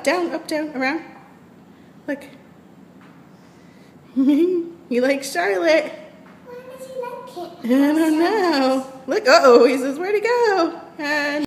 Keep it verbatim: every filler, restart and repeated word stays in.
down, up, down, around. Look. He likes Charlotte. Why does he like it? I don't know. Look, uh-oh, he says, where'd he go? And